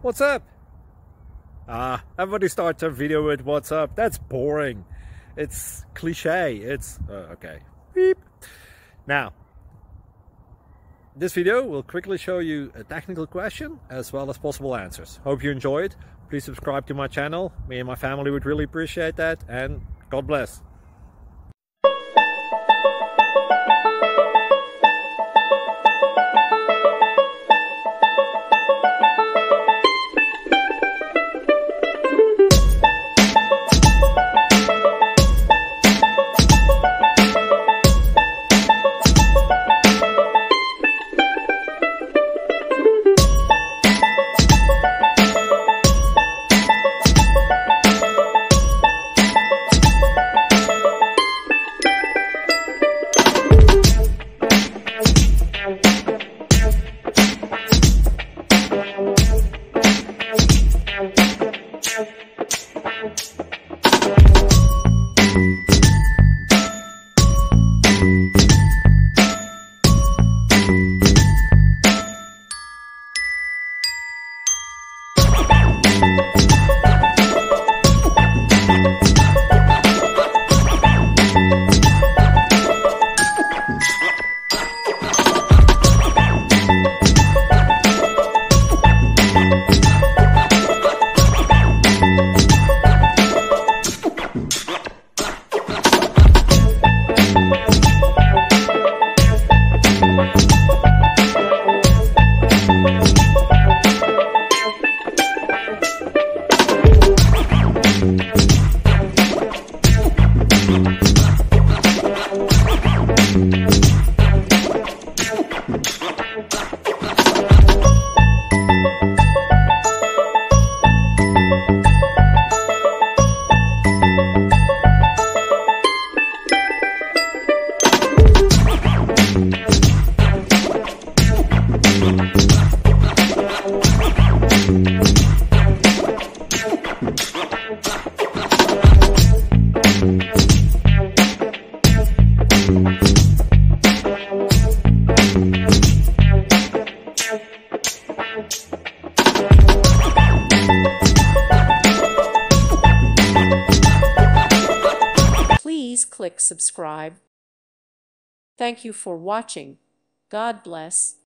What's up? Everybody starts their video with what's up. That's boring. It's cliche. It's okay. Beep. Now, this video will quickly show you a technical question as well as possible answers. Hope you enjoy it. Please subscribe to my channel. Me and my family would really appreciate that, and God bless. Please click subscribe. Thank you for watching. God bless.